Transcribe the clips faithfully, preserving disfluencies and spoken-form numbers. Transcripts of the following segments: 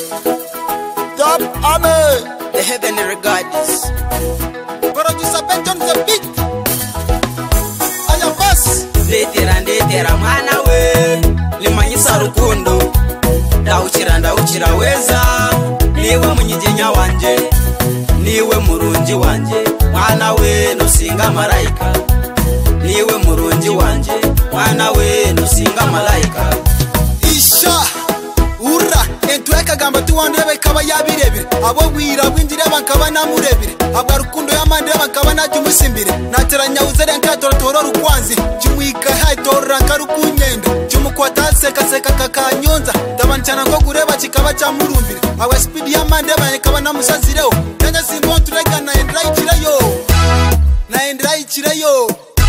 Top Army, the heavenly regards. Producer Benton the beat. Aya boss. Ndetera ndetera mwana we, limanyisa rukundo. Ndawuchira ndawuchira weza, niwe munyigenya wanje, niwe murungi wanje, mwana we nusinga malaika. Niwe murungi wanje, mwana we nusinga malaika. Isha ura entweka gamba tuwandebe kaba yabirebire abo bwira bwinjire bankaba namurebire abwa rukundo yamande bankaba najumusimbire nateranya uzere nkatorotoro rukwanzi kimwika haitorora nkarukunyendo kimukwatase kaseka kakanyonza dabancana ko gureba kikaba cyamurumbire abwa speed yamande bankaba namusazireho nyanya simbo tureka na endra ikirayo na endra ikirayo.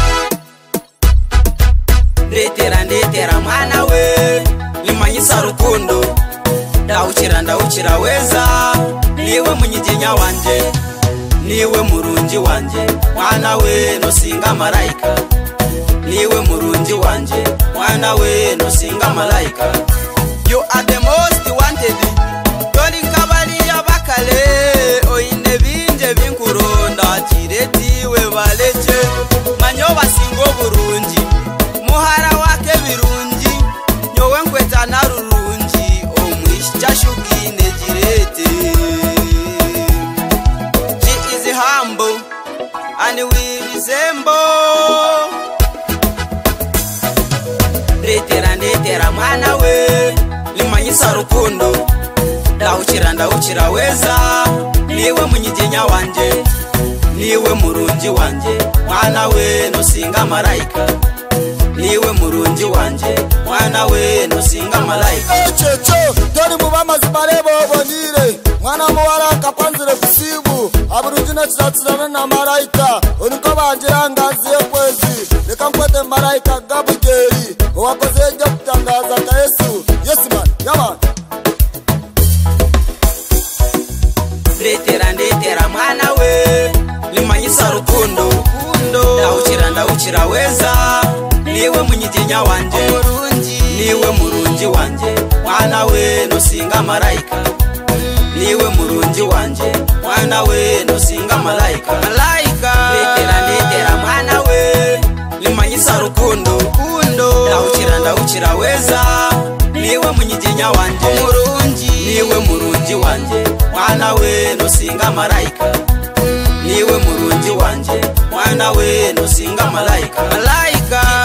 Ndetera ndetera mwana we, limanyisa rukundo. Ndawuchira ndawuchira weza, niwe munyigenya wanje, niwe murungi wanje, mwana we nusinga malaika. Niwe murungi wanje, mwana we nusinga malaika. You are the most wanted. Tori nkabali abakale, oine binje binkuronda, kiretiwe baleche, manyo basingo burungi. Muhara wake birungi, nyowe nkweta narurungi, omwisha shugine jirete. She is humble and we resemble. Ndetera ndetera mwana we, limanyisa rukundo. Ndawuchira ndawuchira weza, niwe munyigenya wanje, niwe murungi wanje, mwana we nusinga malaika. Niwe murungi wanje, mwana we nusinga malaika. Echecho doni mubamazi barebo bonire mwana muwara kapanzire kusibu aburungi na kizatsirana na malaika oniko bangira ngaziye kwezi reka nkwete malaika Gabriel wakoze ejja kutangaza ka Yesu. Yes man yaman. Ndetera ndetera mwana we, limanyisa rukundo. Ndawuchira ndawuchira weza, niwe munyigenya wanje, niwe murungi wanje, mwana we nusinga malaika. Niwe murungi wanje, mwana we nusinga malaika. Malaika. Ndetera ndetera mwana we, limanyisa rukundo. Ndawuchira ndawuchira weza, niwe munyigenya wanje, niwe murungi wanje, mwana we nusinga malaika. Niwe murungi wanje, mwana we nusinga malaika. Malaika.